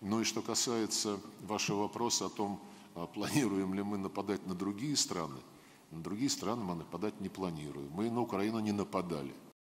Ну и что касается вашего вопроса о том, планируем ли мы нападать на другие страны мы нападать не планируем. Мы на Украину не нападали.